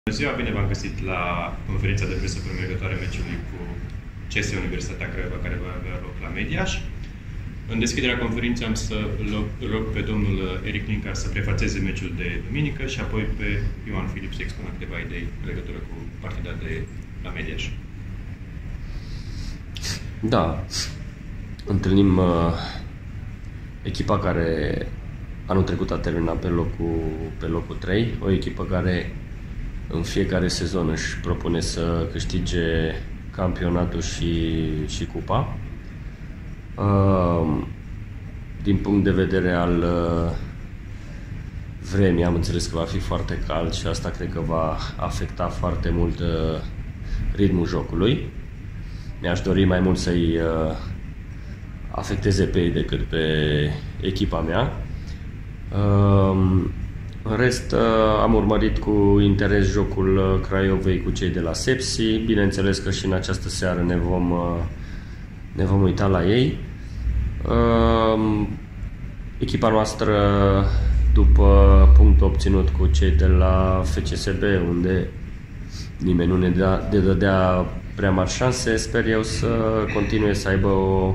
Bună ziua, bine v-am găsit la conferința de presă premergătoare meciului cu CS Universitatea Craiova, care va avea loc la Mediaș. În deschiderea conferinței am să rog pe domnul Eric Linca să prefațeze meciul de duminică și apoi pe Ioan Filip să expună câteva idei în legătură cu partida de la Mediaș. Da, întâlnim echipa care anul trecut a terminat pe locul 3, o echipă care în fiecare sezon își propune să câștige campionatul și cupa. Din punct de vedere al vremii, am înțeles că va fi foarte cald și asta cred că va afecta foarte mult ritmul jocului. Mi-aș dori mai mult să-i afecteze pe ei decât pe echipa mea. În rest, am urmărit cu interes jocul Craiovei cu cei de la Sepsi. Bineînțeles că și în această seară ne vom uita la ei. Echipa noastră, după punctul obținut cu cei de la FCSB, unde nimeni nu ne dădea prea mari șanse, sper eu să continue să aibă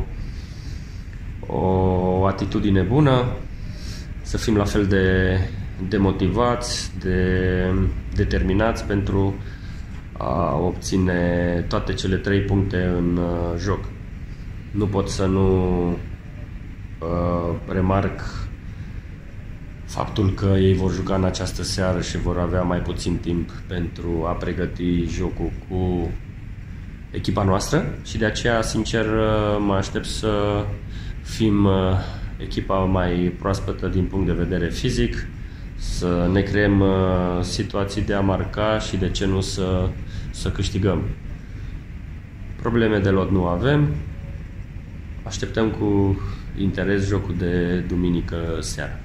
o atitudine bună, să fim la fel de motivați, de determinați pentru a obține toate cele 3 puncte în joc. Nu pot să nu remarc faptul că ei vor juca în această seară și vor avea mai puțin timp pentru a pregăti jocul cu echipa noastră și de aceea, sincer, mă aștept să fim echipa mai proaspătă din punct de vedere fizic, să ne creăm situații de a marca și de ce nu să câștigăm. Probleme de lot nu avem. Așteptăm cu interes jocul de duminică seara.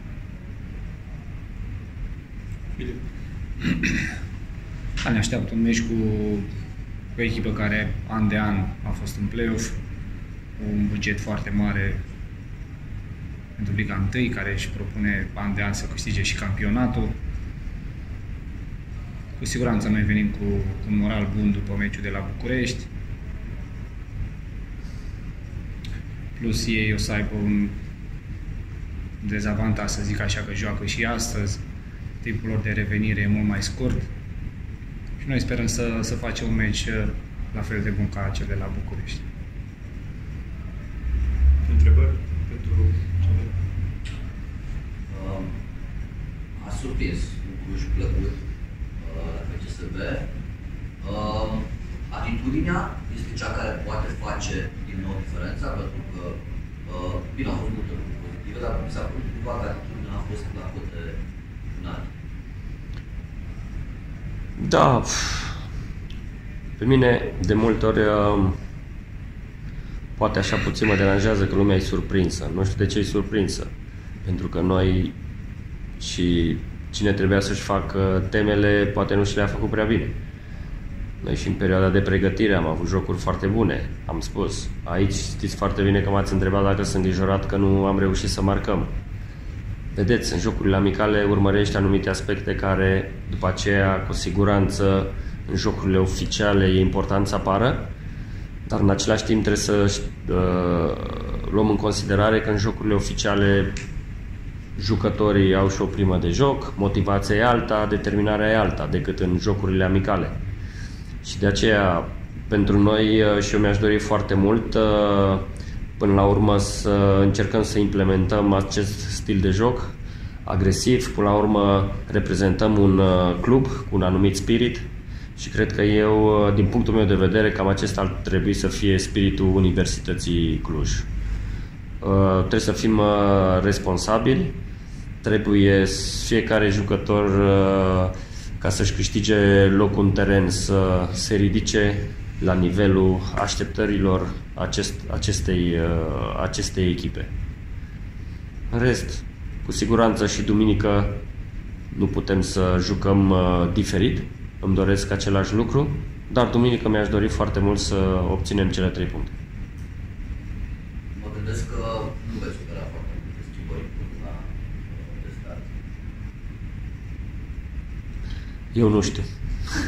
Ne așteaptă un meci cu o echipă care an de an a fost în play-off, un buget foarte mare pentru Liga 1, care își propune an de an să câștige și campionatul. Cu siguranță noi venim cu un moral bun după meciul de la București. Plus ei o să aibă un dezavantaj, să zic așa, că joacă și astăzi. Timpul lor de revenire e mult mai scurt. Și noi sperăm să facem un meci la fel de bun ca cel de la București. Întrebări pentru cele? A surprins un Cluj plăcut la FCSB. Atitudinea este cea care poate face din nou diferența, pentru că bine, au fost multe lucruri pozitive, dar mi s-a părut cumva că atitudinea a fost la cote înalte. Da, pe mine de multe ori poate așa puțin mă deranjează că lumea e surprinsă. Nu știu de ce e surprinsă. Pentru că noi și cine trebuia să-și facă temele, poate nu și le-a făcut prea bine. Noi și în perioada de pregătire am avut jocuri foarte bune, am spus. Aici știți foarte bine că m-ați întrebat dacă sunt îngrijorat că nu am reușit să marcăm. Vedeți, în jocurile amicale urmărești anumite aspecte care, după aceea, cu siguranță, în jocurile oficiale e important să apară, dar în același timp trebuie să luăm în considerare că în jocurile oficiale jucătorii au și o primă de joc, motivația e alta, determinarea e alta decât în jocurile amicale. Și de aceea, pentru noi, și eu mi-aș dori foarte mult, până la urmă, să încercăm să implementăm acest stil de joc agresiv. Până la urmă, reprezentăm un club cu un anumit spirit și cred că eu, din punctul meu de vedere, cam acesta ar trebui să fie spiritul Universității Cluj. Trebuie să fim responsabili, trebuie fiecare jucător, ca să-și câștige locul în teren, să se ridice la nivelul așteptărilor acestei echipe. În rest, cu siguranță și duminică nu putem să jucăm diferit. Îmi doresc același lucru, dar duminică mi-aș dori foarte mult să obținem cele 3 puncte. Mă gândesc că nu veți opera foarte multe schimbări la start. Eu nu știu.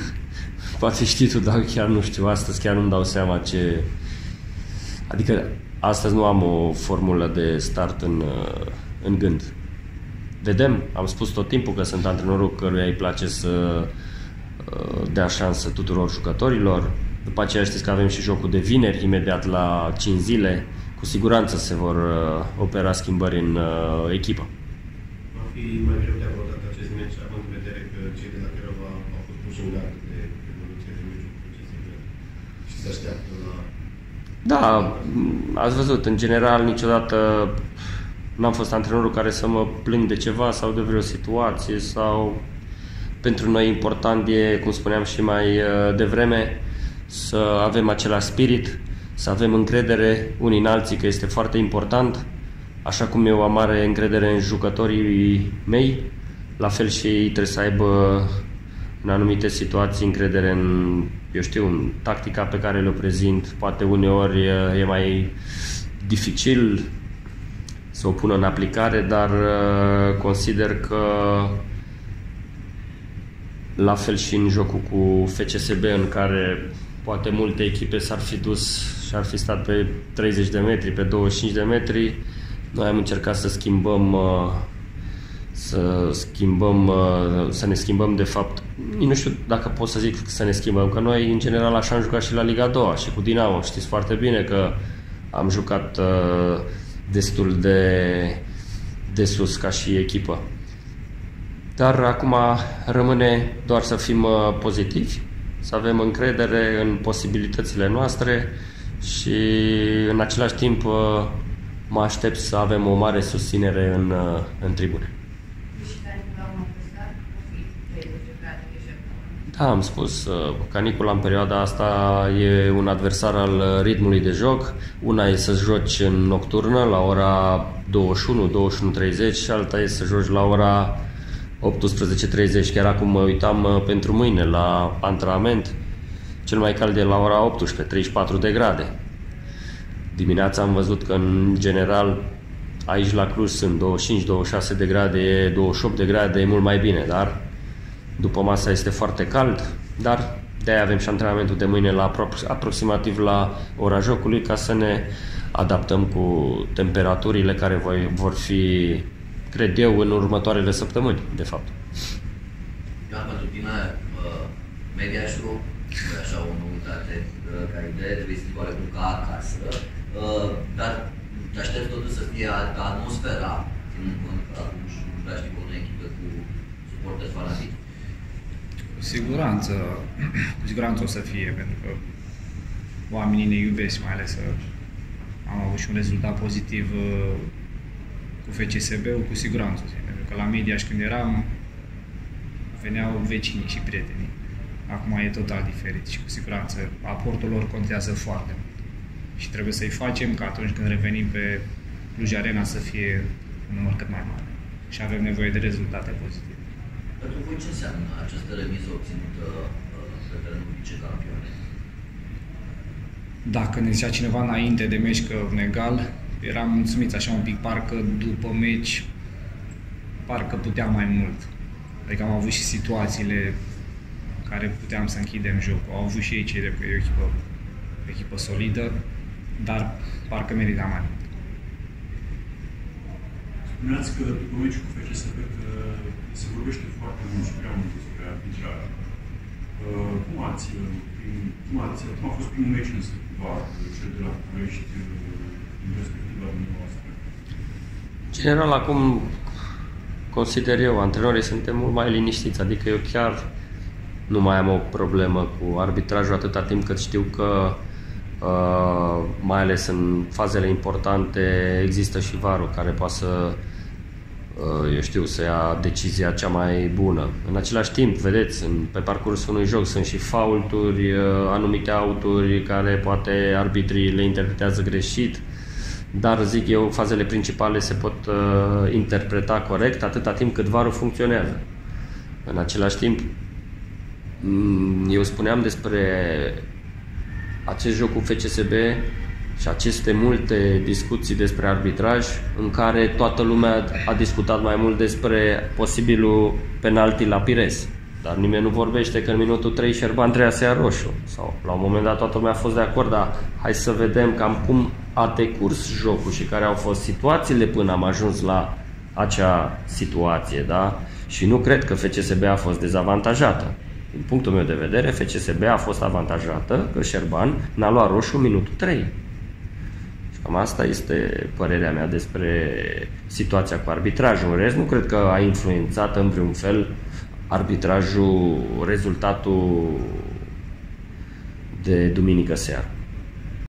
Poate știi tu, dar chiar nu știu, astăzi chiar nu-mi dau seama ce... Adică astăzi nu am o formulă de start în gând. Vedem, am spus tot timpul că sunt antrenorul căruia îi place să dea șansă tuturor jucătorilor. După aceea știți că avem și jocul de vineri, imediat la 5 zile. Cu siguranță se vor opera schimbări în echipă. Va fi mai greu de abordat acest meci, având în vedere că cei de la Craiova au fost puși în gardă de evoluție de meciul și se așteaptă la... Da, ați văzut, în general niciodată n-am fost antrenorul care să mă plâng de ceva sau de vreo situație sau... Pentru noi important e, cum spuneam și mai devreme, să avem același spirit, să avem încredere unii în alții, că este foarte important. Așa cum eu am mare încredere în jucătorii mei, la fel și ei trebuie să aibă în anumite situații încredere în, eu știu, în tactica pe care le-o prezint. Poate uneori e mai dificil să o pună în aplicare, dar consider că la fel și în jocul cu FCSB, în care poate multe echipe s-ar fi dus și ar fi stat pe 30 de metri, pe 25 de metri, noi am încercat să ne schimbăm de fapt. Nu știu dacă pot să zic să ne schimbăm, că noi în general așa am jucat și la Liga 2 și cu Dinamo. Știți foarte bine că am jucat destul de sus ca și echipă. Dar acum rămâne doar să fim pozitivi, să avem încredere în posibilitățile noastre și în același timp mă aștept să avem o mare susținere în tribune. Da, am spus, canicula în perioada asta e un adversar al ritmului de joc. Una e să joci în nocturnă la ora 21-21:30 și alta e să joci la ora 18:30. Chiar acum mă uitam pentru mâine la antrenament. Cel mai cald e la ora 18, 34 de grade. Dimineața am văzut că în general aici la Cluj sunt 25-26 de grade, 28 de grade, e mult mai bine, dar după masa este foarte cald, dar de-aia avem și antrenamentul de mâine la aproximativ la ora jocului, ca să ne adaptăm cu temperaturile care vor fi, cred eu, în următoarele săptămâni, de fapt. Ioan, pentru tine, Mediașul, nu e așa o noutate ca idee, trebuie să fie oarecum ca acasă, dar te aștept totuși să fie altă atmosfera, ținând cont că atunci nu prea știi cu o echipă cu suporteri fanatici. Cu siguranță o să fie, pentru că oamenii ne iubesc, mai ales că am avut și un rezultat pozitiv cu FCSB-ul, cu siguranță. Pentru că la Mediaș, când eram, veneau vecinii și prietenii. Acum e total diferit și cu siguranță aportul lor contează foarte mult. Și trebuie să-i facem ca atunci când revenim pe Cluj Arena să fie un număr cât mai mare. Și avem nevoie de rezultate pozitive. Pentru voi ce înseamnă această remiză obținută pe terenul vicecampione? Dacă ne zicea cineva înainte de meci că un egal, eram mulțumiți așa un pic, parcă după meci, parcă puteam mai mult. Adică am avut și situațiile care puteam să închidem jocul. Au avut și ei cei de că e o echipă solidă, dar parcă merita mai mult. Spuneați că după meciul cu FCSB că se vorbește foarte mult și prea mult despre arbitraj. Cum a fost primul meci însă cu VAR, cel de la București, din perspectiva dumneavoastră? General, acum consider eu, antrenorii suntem mult mai liniștiți, adică eu chiar nu mai am o problemă cu arbitrajul atâta timp cât știu că mai ales în fazele importante există și VAR-ul care poate să să ia decizia cea mai bună. În același timp, vedeți, pe parcursul unui joc sunt și faulturi, anumite auturi care poate arbitrii le interpretează greșit, dar zic eu, fazele principale se pot interpreta corect atâta timp cât VAR-ul funcționează. În același timp, eu spuneam despre acest joc cu FCSB și aceste multe discuții despre arbitraj în care toată lumea a discutat mai mult despre posibilul penalti la Pires. Dar nimeni nu vorbește că în minutul 3 Șerban trebuia să ia roșu. Sau la un moment dat toată lumea a fost de acord, dar hai să vedem cam cum a decurs jocul și care au fost situațiile până am ajuns la acea situație, da? Și nu cred că FCSB a fost dezavantajată. Din punctul meu de vedere, FCSB a fost avantajată că Șerban n-a luat roșu în minutul 3. Și cam asta este părerea mea despre situația cu arbitrajul. În rest, nu cred că a influențat în vreun fel arbitrajul rezultatul de duminică seară.